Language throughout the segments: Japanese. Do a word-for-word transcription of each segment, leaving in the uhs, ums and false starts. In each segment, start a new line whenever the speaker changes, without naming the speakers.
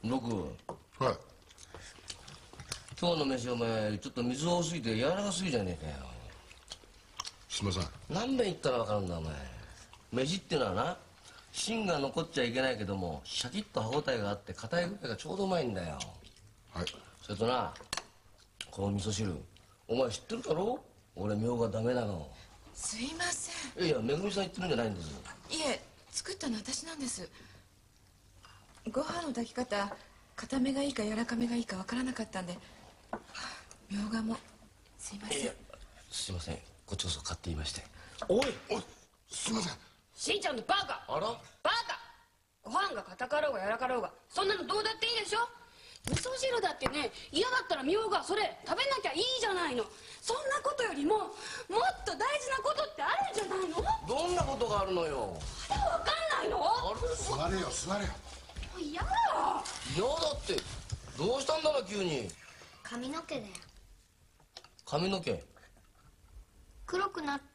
僕、
はい。
今日の飯お前ちょっと水多すぎて柔らかすぎじゃねえかよ。
すいません。
何遍言ったら分かるんだお前。飯ってのはな、芯が残っちゃいけないけどもシャキッと歯応えがあって硬いぐらいがちょうどうまいんだよ。
はい。
それとな、この味噌汁お前知ってるだろ、俺みょうがダメなの。
すいませ
ん。いやめぐみさん言ってるんじゃないんですよ。
ん。いえ、作ったの私なんです。ご飯の炊き方、固めがいいか柔らかめがいいかわからなかったんで、みょうがもすいません。いや、
すいません、こっちこそ勝手言いまして。
おいおい、すいません。
しんちゃんのバカ。
あら、
バカ。ご飯が硬かろうが柔らかろうがそんなのどうだっていいでしょ。味噌汁だってね、嫌だったらみょうがそれ食べなきゃいいじゃないの。そんなことよりももっと大事なことってあるんじゃないの。
どんなことがあるのよ。
あれわかんないの。
あれ、
座れよ座れよ。
もう嫌だよ。
嫌だってどうしたんだろ急に。
髪の毛だよ。
髪の毛
黒くなった。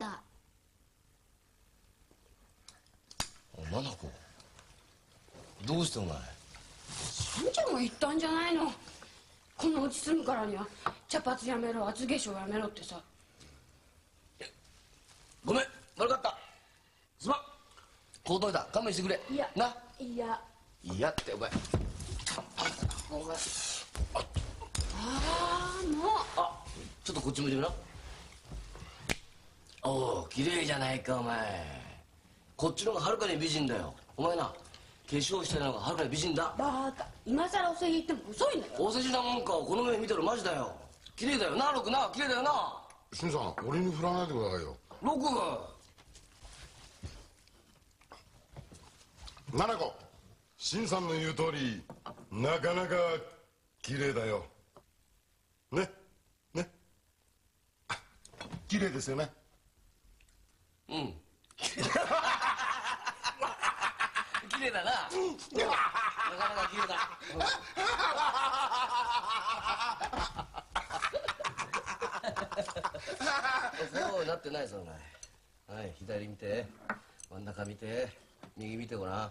マナコ、どうしてお前。
しんちゃんが言ったんじゃないの。このうち住むからには茶髪やめろ、厚化粧やめろってさ。
ごめん、悪かった、すまん。こうといた、勘弁してくれ。
いや
な、
いや
いやってお前お前、
ああもう。
あ、ちょっとこっち向いてみな。おお、綺麗じゃないかお前。こっちの方がはるかに美人だよ。お前な、化粧してないのがはるかに美人だ。
バカ、今さらお世辞言っても遅いんだよ。
お世辞なもんかをこの目見てるマジだよ。綺麗だよな、ロクな、綺麗だよな。
しんさん、俺に振らないでくださいよ。
ロク、
七子、しんさんの言う通りなかなか綺麗だよ。ねね、綺麗ですよね。
うん。綺麗だな。なかなか綺麗だ。そうなってないぞお前。はい、左見て、真ん中見て、右見てごらん。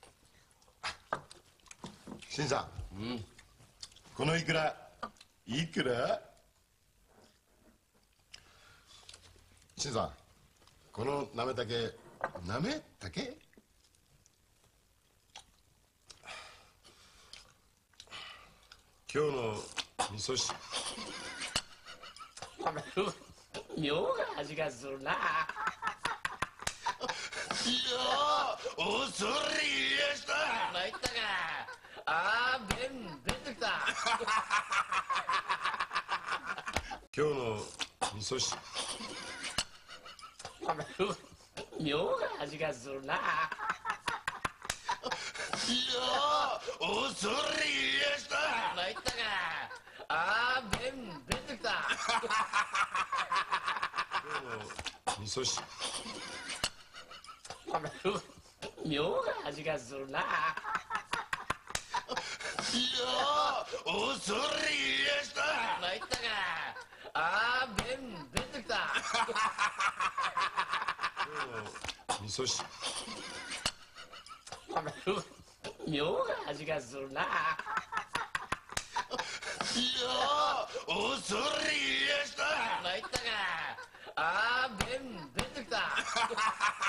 しんさん、
うん、
このいくらいくら。しんさん、このなめたけ、なめたけ今日の味噌汁。
妙な味がするな。いや
ー、恐れ入りました。
参ったか。ああ、ベンベンときた。
今日の味噌汁。
妙な味がするな。いや
ー、恐れ入りました。
参ったか。ああ、ベンベンときた。
今日の味噌汁。
妙な味がするな。いやー、恐れ入りました。参ったか。ああ、ベンベンときた。
今日の味噌汁。
妙な味がするな。いやー、恐れ入りました。参ったか。ああ、ベンベンときた。